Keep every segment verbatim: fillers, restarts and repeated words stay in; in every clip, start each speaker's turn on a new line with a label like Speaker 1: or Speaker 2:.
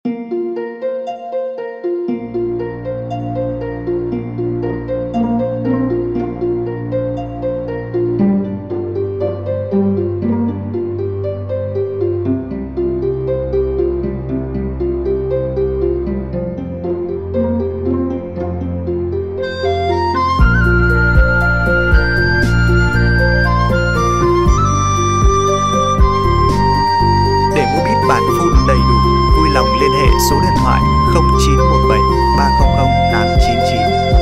Speaker 1: Bản full đầy đủ, vui lòng liên hệ số điện thoại không chín một bảy ba không không tám chín chín.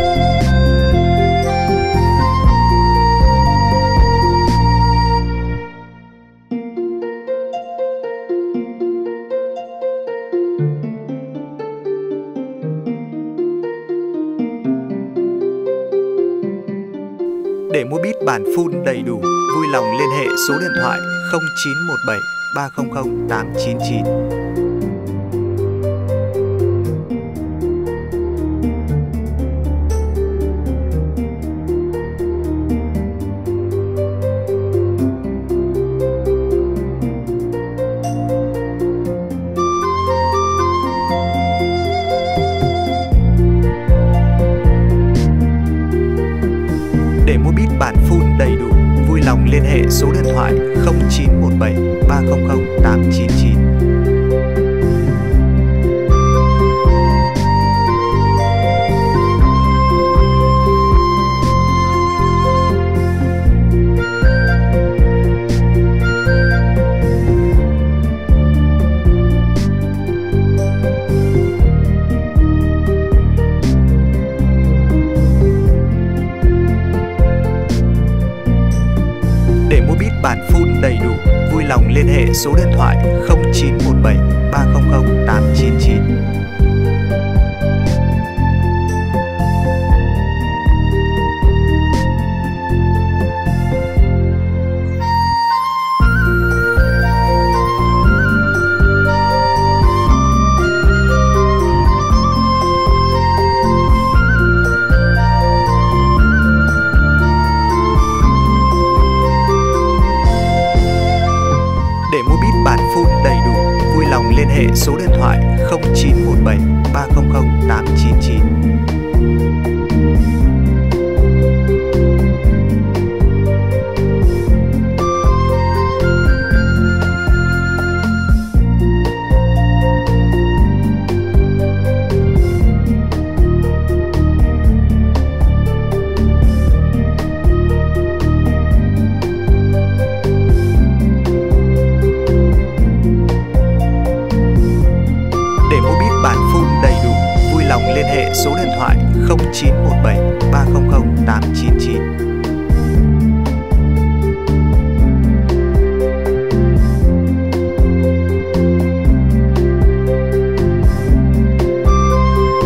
Speaker 1: Để mua bit bản full đầy đủ, vui lòng liên hệ số điện thoại không chín một bảy ba không không tám chín chín. Để mua bit bản full đầy đủ, vui lòng liên hệ số điện thoại không chín một bảy ba không không tám chín chín. Để mua bit bản full đầy đủ, vui lòng liên hệ số điện thoại không chín một bảy ba không không tám chín chín. Để mua bit bản full đầy đủ, vui lòng liên hệ số điện thoại không chín một bảy ba không không tám chín chín. Để mua bit bản full đầy đủ, vui lòng liên hệ số điện thoại không chín một bảy ba không không tám chín chín.